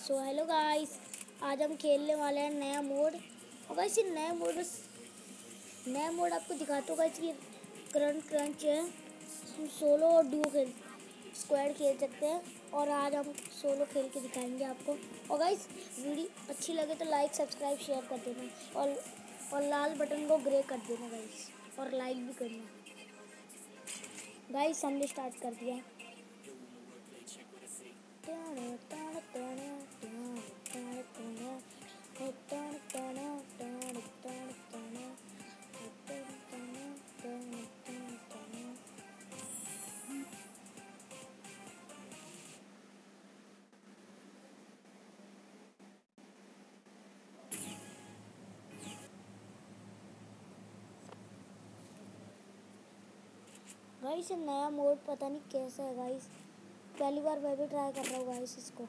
So hello guys, आज हम खेलने वाले हैं नया मोड। और गाइस ये नया मोड आपको दिखाता हूँ गाइस। ये करंट क्रंच है। इसमें सोलो और डुओ स्क्वाड खेल सकते हैं। और आज हम सोलो खेल के दिखाएंगे आपको। और गाइस वीडियो अच्छी लगे तो लाइक सब्सक्राइब शेयर कर देना और लाल बटन को ग्रे कर देना गाइस, और लाइक भी करना गाइस। हमने स्टार्ट कर दिया। गाइस ये नया मोड पता नहीं कैसा है गाइस। पहली बार मैं भी ट्राई कर रहा हूँ गाइस इसको।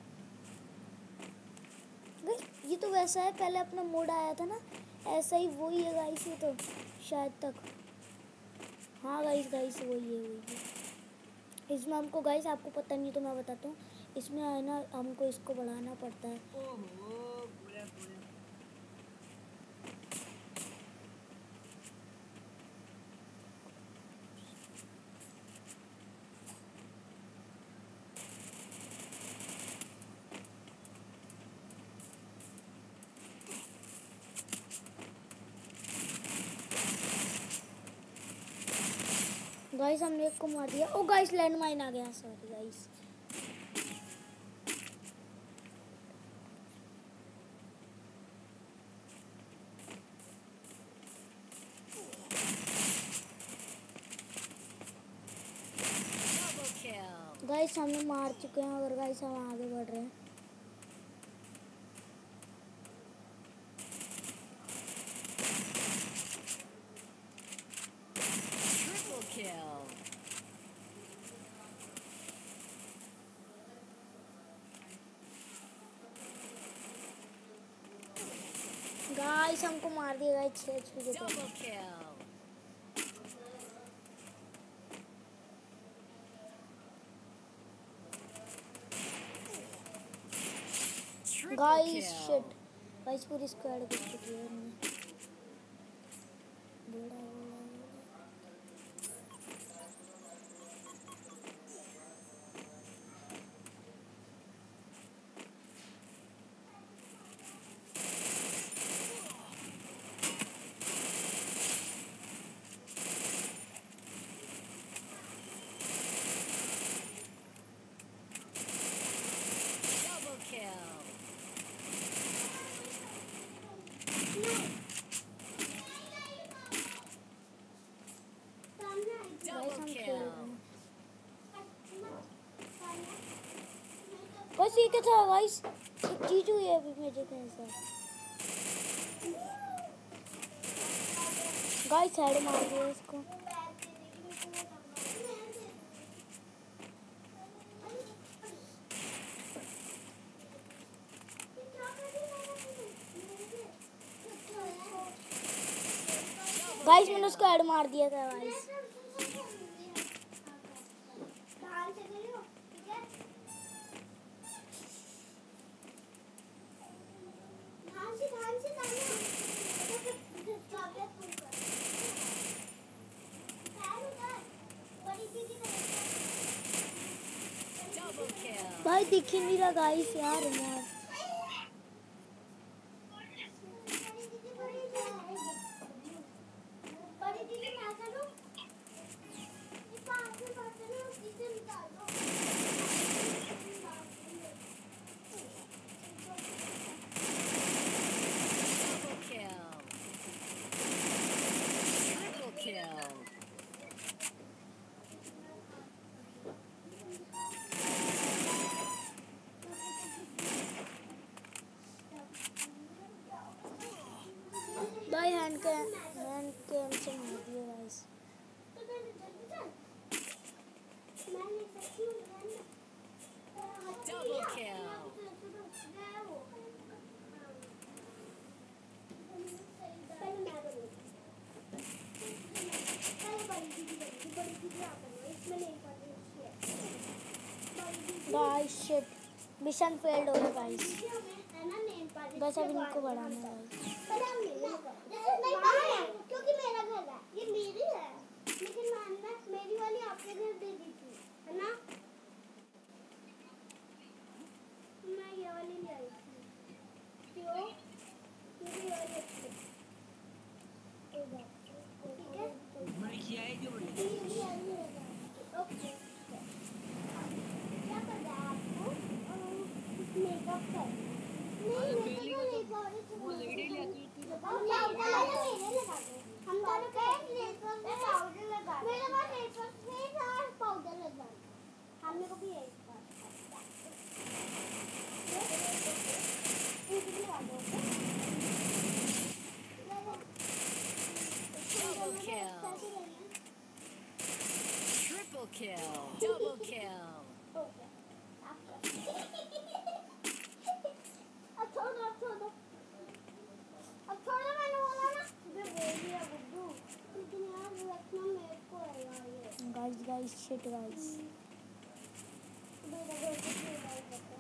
गाइस ये तो वैसा है, पहले अपना मोड आया था ना, ऐसा ही वही है गाइस। ये तो शायद तक, हाँ गाइस वही है। इसमें हमको गाइस, आपको पता नहीं तो मैं बताता हूँ। इसमें है ना, हमको इसको बढ़ाना पड़ता है। गाइस हमने एक को मार दिया। ओ गाइस लैंड माइन आ गया, सॉरी गाइस। गाइस हमने मार चुके हैं, और गाइस हम आगे बढ़ रहे हैं। गाइस हमको मार दिया गाइस 6 HP के। गाइस शिट, गाइस पूरी स्क्वाड गिर चुकी है। गाइस ये क्या था गाइस, एक चीज हुई है अभी मुझे कैसा। गाइस हेड मार दिया इसको। गाइस मैंने उसको हेड मार दिया था गाइस। भाई दिख ही नहीं रहा गाइस यार यार। भाई हैंड के हमसे मार दिया guys. Guys shit, mission failed हो गया गाइस। बस अब इनको बढ़ाना है क्योंकि मेरा घर है, ये मेरी है, लेकिन मैंने मेरी वाली आपके घर दे दी थी, है ना? मैं ये वाली ले आई थी। क्यों? क्योंकि ये वाली अच्छी है। ठीक है? ओके। क्या करना है आपको? मेकअप करना है। नहीं, मेकअप नहीं, वो लेडी लेती थी। हम दोनों के नेचर में पाउडर लगा। मेरे पास नेचर में और पाउडर लगा। हमने को भी एक Double kill. Triple kill. Double kill. अब छोड़ो, मैंने बोला ना। मैं बोल दिया गुड्डू, लेकिन यार रखना मेरे को है यार ये। Guys shit guys. मेरा घर पे क्यों नहीं पता?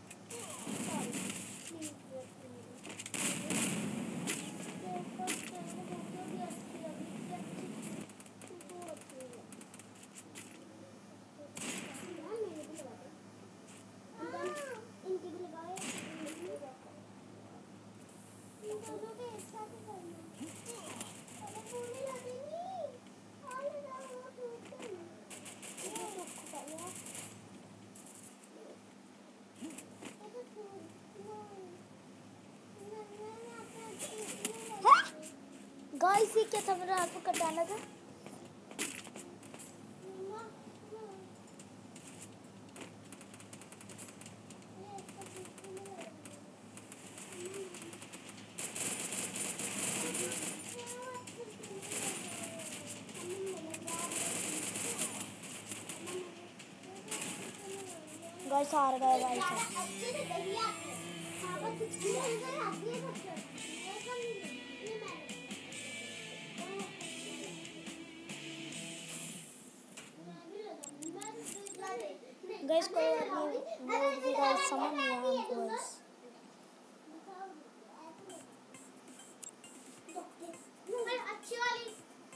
गाइस ये क्या था, मेरा हाथ में कटाना था। गाइस हार गए गाइस। गाइस कोई बात नहीं, वो भी गाइस समझ नहीं आया हमको गाइस। अच्छी वाली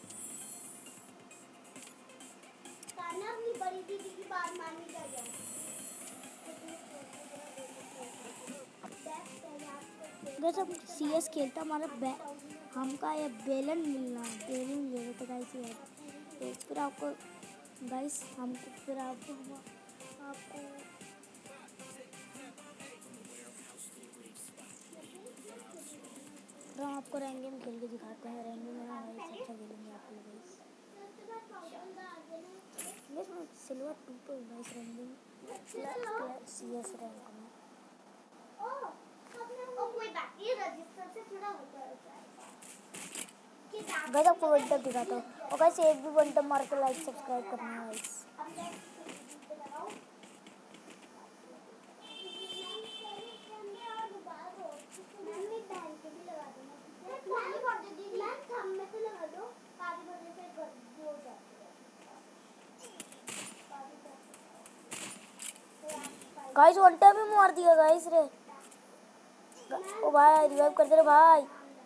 ताना अपनी बड़ी दीदी की बात माननी चाहिए। गाइस अब CS खेलता हमारा हमका ये बेलन मिलना है, बेलन ले रहे थे गाइस ये। तो फिर आपको गाइस हमको फिर आपको हम आपको रेंगे में खेल के दिखाते हैं। रेंगे में गाइस अच्छा खेलेंगे आप लोग गाइस। मैं सिल्वर 2 पे गाइस रेंगे में CS रैंक में। कोई बात नहीं, रजिस्टर से थोड़ा होता है। गाइस आपको वन टैप दिखाता हूँ, और गाइस एक भी वन टैप मार के लाइक सब्सक्राइब करना है गाइस। गाइस वन टैप में मार दिया गाइस रे। ओ भाई रिवाइव कर दे रे भाई।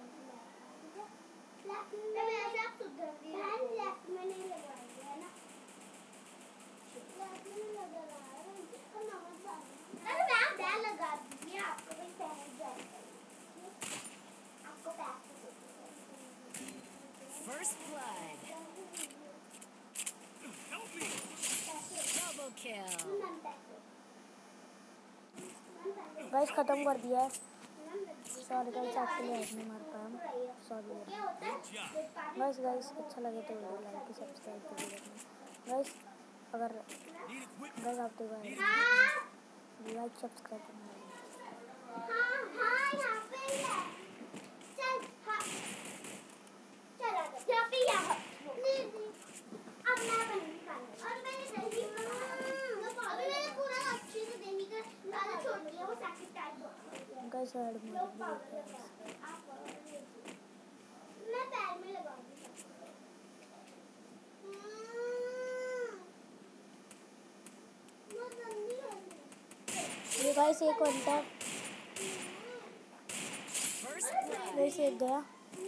First blood. Double kill. Guys खत्म कर दिया है। सॉरी गाइस आपके लिए नहीं मार पाया, सॉरी गाइस। गाइस अच्छा लगे तो वीडियो लाइक सब्सक्राइब कर देना गाइस। अगर गाइस आप तो लाइक सब्सक्राइब करना। गाइस ऐड में मैं पैर में लगाऊंगी। ये गाइस एक घंटा First blood. गाइस एक गया।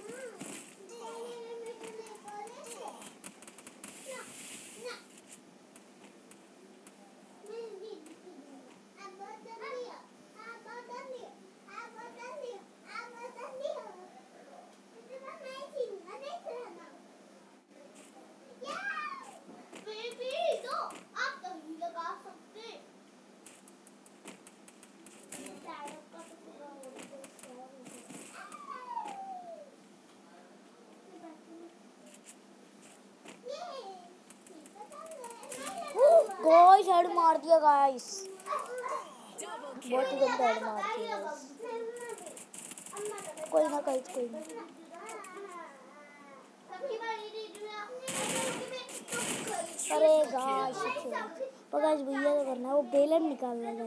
गाइस हेड मार दिया गाइस, Double बहुत ही kill. गंदा हेड मार दिया गाइस। कोई ना गाइस, कोई ना। अरे गाइस तो गाइस भैया तो करना है, वो बेलन निकालना है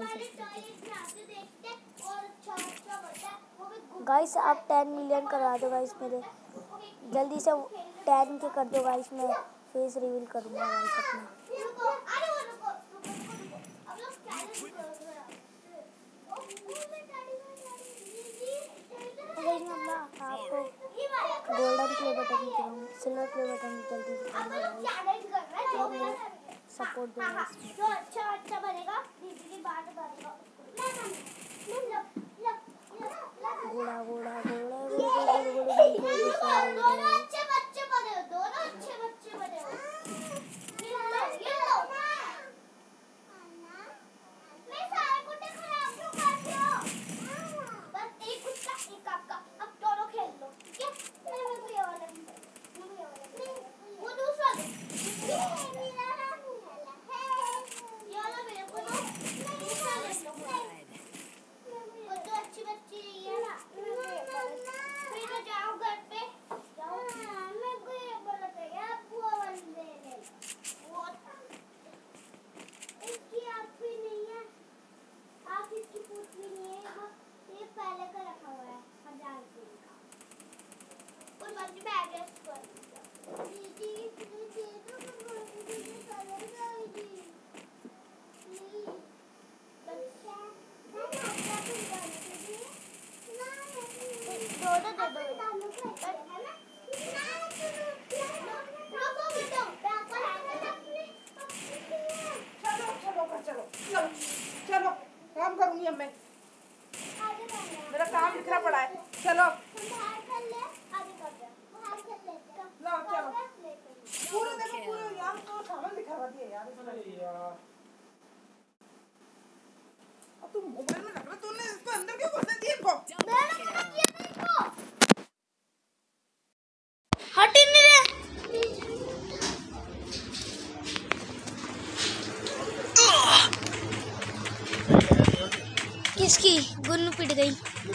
गाइस। आप 10 मिलियन करा दो गाइस मेरे, जल्दी से 10 के कर दो गाइस। मैं फेस रिवील करूंगा गाइस अपना। गाइस मैं अपना आपको गोल्डन प्ले बटन दिखाऊंगा, सिल्वर प्ले बटन जल्दी दिखाऊंगा। सपोर्ट दो गाइस। जो अच्छा बनेगा दीदी की बात बनेगा। घोड़ा घोड़ा घोड़ा दोनों अच्छे बच्चे बने हो, दोनों अच्छे बच्चे बने हो। ये लो। मैं सारे कुत्ते खराब क्यों करते हो? बस एक उसका एक आपका, अब दोनों खेल लो, ठीक है? मैं भी ये वाला वो दूसरा ये मेरा नाम है, ये वाला मेरे को दो, दूसरा ले लो। वो तो अच्छी बच्ची है ना, फिर तो जाओ घर पे जाओ। मैं को ये बोला था यार, वो वाली ले ले, वो इसकी आप भी नहीं है, आप इसकी पूछ भी नहीं है, ये पहले का रखा हुआ है 1000 रुपये का। और बाकी मैं एड्रेस कर दीदी दीदी तो दीदी कलर दीदी बच्चा चलो काम करूंगी अब मैं, मेरा काम लिखना पड़ा है। चलो लो चलो, पूरे देखो पूरे यार तो सामान दिखा दिया यार इसमें। अब तुम मोबाइल में रख रहा, तूने इसको अंदर क्यों घुसने दिया इनको? हट ही नहीं रहे। किसकी गुन्नू पिट गई।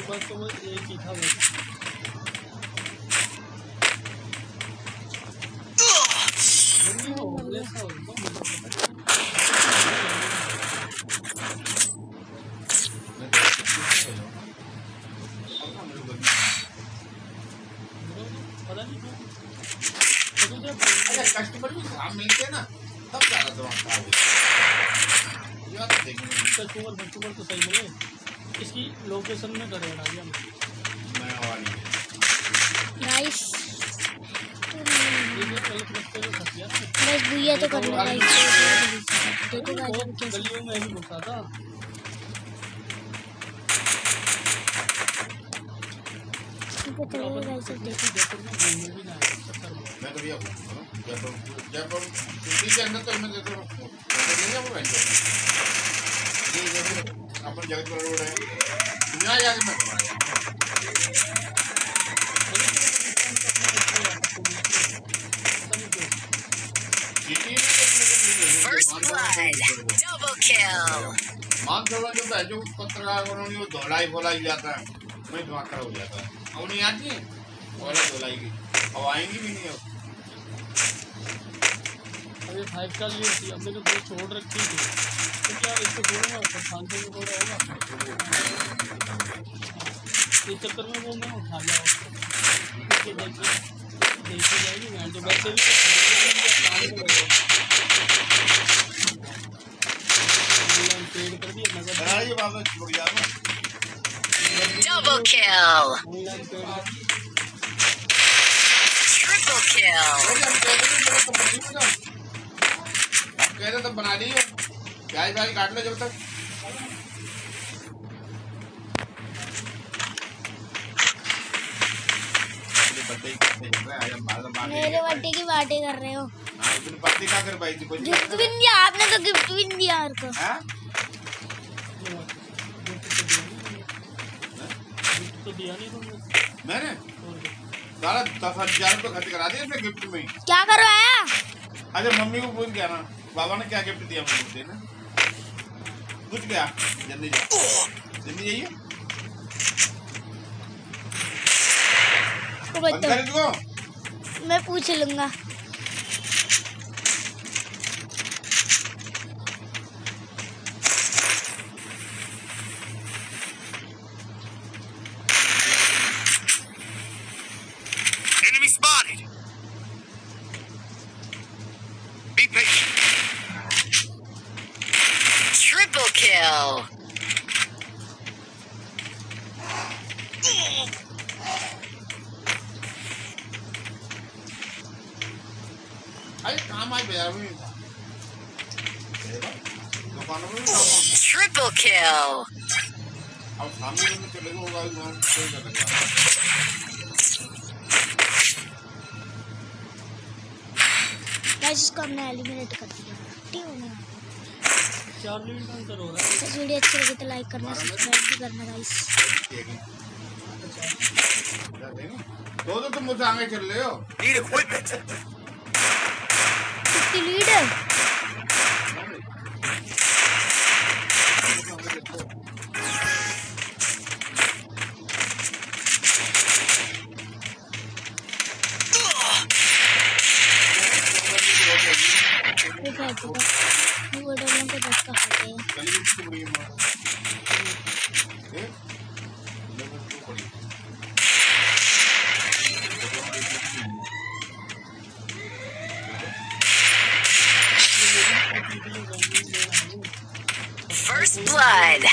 कस्टमर भी काम मिलते हैं ना तब ज्यादा दिमाग कस्टमर तो सही मिले। इसकी लोकेशन में करे बना दिया मैं वाली नाइस। गलियों बस भैया तो कर लूंगा देखो गाइस कैसे में भी घुसा था। इनको चलेगा गाइस सब देखो। जयपुर में घूमने भी ना मैं तो भैया जयपुर सिटी के अंदर तो मैं देखो अपन जगत रोड है यहाँ जाके मैं First blood. Double kill. मान थोड़ा जो है जो पत्रकार उन्होंने वो धोलाई फोलाई जाता है मैं धमाका हो जाता है अब नहीं आती है वाला धोलाई की अब आएंगी भी नहीं अब अरे 5 स्टार ली थी हमने तो छोड़ रखी थी तो क्या इसको छोड़ूंगा तो 500 में थोड़ा होगा इस चक्कर में वो मैं उठा लिया उसको देखी जाएगी मैं तो वैसे भी पेड़ कर दिया नजर बना ये वापस छुड़ गया ना Double kill. ऑनलाइन पेड़ Triple kill. हम कहते तो बना ली है प्याज व्याज काट लो जब तक मेरे बर्थडे की पार्टी कर रहे हो। पार्टी क्या कर भाई थी कुछ गिफ्ट भी नहीं दिया आपने, तो गिफ्ट भी नहीं दिया मेरे को। हाँ? तो दिया नहीं तुमने मैंने सारा 10,000 रुपये खर्च करा दिया इसने गिफ्ट में क्या करवाया? अच्छा मम्मी को पूछ गया ना बाबा ने क्या गिफ्ट दिया मुझे ना कुछ क्या जल्दी जाइए तो बंद कर इसको मैं पूछ लूंगा। Enemy spotted. Be patient. Triple kill. अरे काम आज बाजार में नहीं था दुकानों में भी काम Triple kill. अब सामने में चलेगा होगा वहाँ कोई कर लगा गाइस इसको हमने एलिमिनेट कर दिया। ठीक हो गया। 4 मिनट का अंतर हो रहा है इस वीडियो अच्छी लगी तो लाइक करना, सब्सक्राइब भी करना गाइस। तो तुम मुझसे आगे चल रहे हो Need equipment. कितनी लीड है? वो डबलों को धक्का खाते हैं। First blood.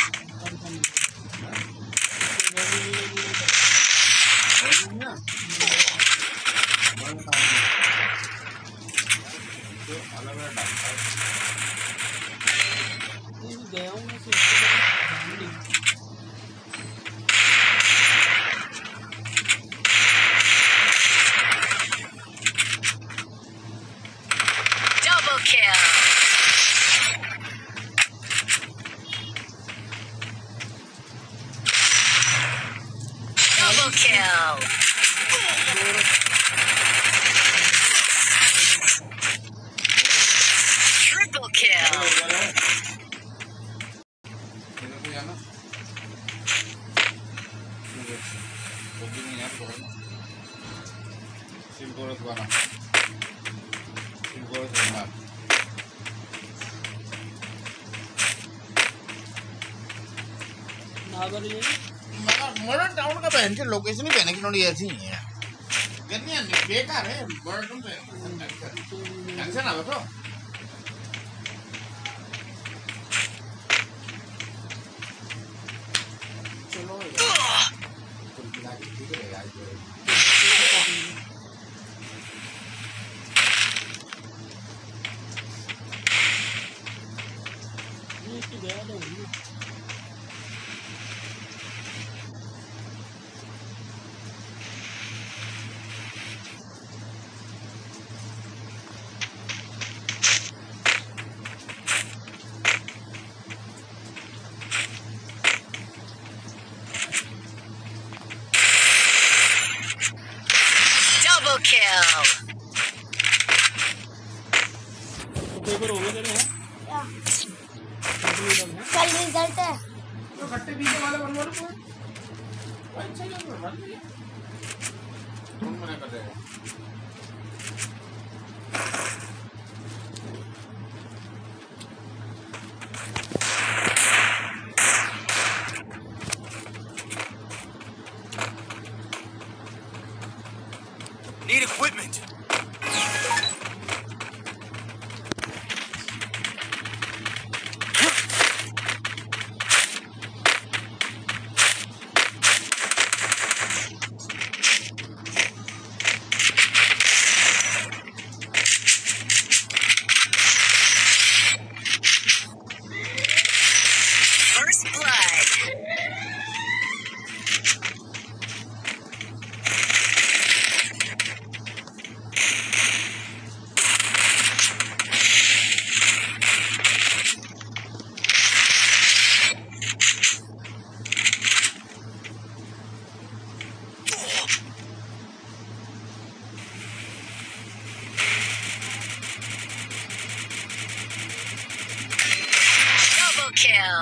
गया हूँ मैं तो इसके बाद ध्यान नहीं Double kill. Double kill. Triple kill. नागर ये मॉडर्न टाउन का बहन से लोकेशन ही बहने की नोड़ी ऐसी ही है कितनी बेकार है मॉडर्न टाउन पे ढंग से ना बताओ चलो ठीक है यार ये तो गया था वही Double kill. पेपर हो गए तेरे हैं क्या? कंप्लीट है कल रिजल्ट है। तो खट्टे पीने वाला बनवा लो कोई अच्छा ही बनवा लो कौन मना कर देगा Need equipment.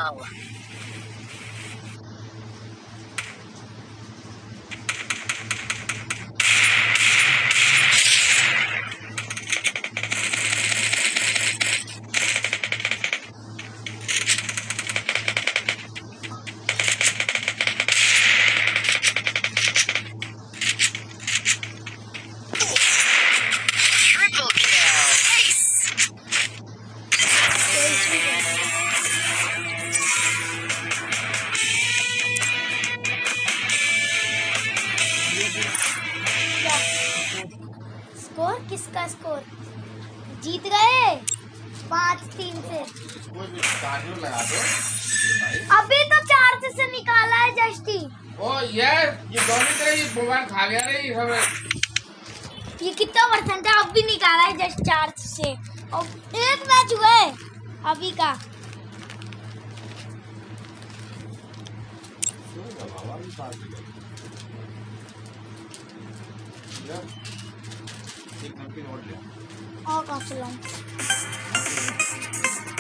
Triple kill. Ace. Score किसका स्कोर? जीत गए 5-3 से। इसको भी चार्जर लगा दो भाई। अभी तो चार्ज से निकाला है जस्टी। ओ यार ये दोनों तरह ये मोबाइल खा गया रे ये सब। ये कितना परसेंट है? अब भी निकाला है जस्ट चार्ज से। और एक मैच हुआ है अभी का। एक नमकीन और ले। और कौन सा लाऊं?